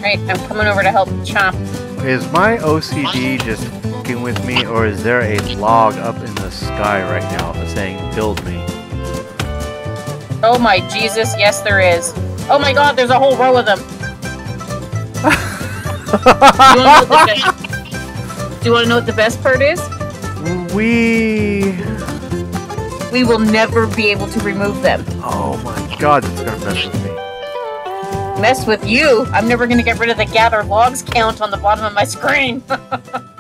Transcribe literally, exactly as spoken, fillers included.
Right, I'm coming over to help Chomp. Is my O C D just fucking with me, or is there a log up in the sky right now saying "build me"? Oh my Jesus, yes there is. Oh my God, there's a whole row of them. Do you want to know what the best, do you want to know what the best part is? We. We will never be able to remove them. Oh my God, that's gonna mess with me. Mess with you? I'm never gonna get rid of the gather logs count on the bottom of my screen.